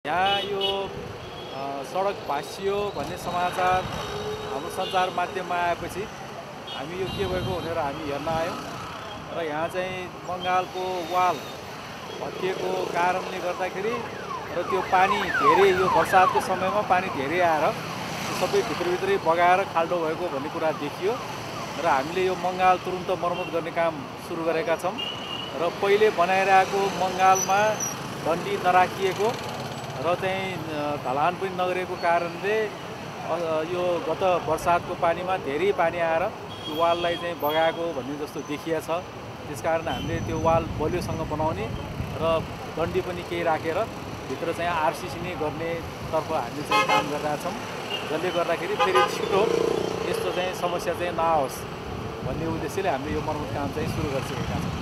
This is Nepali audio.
यहाँ यो सडक भाँसियो भन्ने समाचार हाम्रो सञ्चार माध्यममा आएपछि हामी यो के भएको भनेर हामी हेर्न आयौँ र यहाँ चाहिँ बङ्गालको वाल भत्किएको कारणले गर्दाखेरि र त्यो पानी धेरै यो बर्सातको समयमा पानी धेरै आएर सबै भित्रभित्रै बगाएर खाल्डो भएको भन्ने कुरा देखियो र हामीले यो मङ्गाल तुरुन्त मर्मत गर्ने काम सुरु गरेका छौँ र पहिले बनाइरहेको मङ्गालमा डन्डी नराखिएको र चाहिँ ढलान पनि नगरेको कारणले यो गत बर्सातको पानीमा धेरै पानी आएर त्यो वाललाई चाहिँ बगाएको भन्ने जस्तो देखिएको छ। त्यसकारण हामीले त्यो वाल बलियोसँग बनाउने र डन्डी पनि केही राखेर भित्र चाहिँ आरसिसी नै गर्नेतर्फ हामीले चाहिँ काम गरिरहेका छौँ, जसले गर्दाखेरि फेरि छिटो यस्तो चाहिँ समस्या चाहिँ नआओस् भन्ने उद्देश्यले हामीले यो मर्मत काम चाहिँ सुरु गरिसकेका छौँ।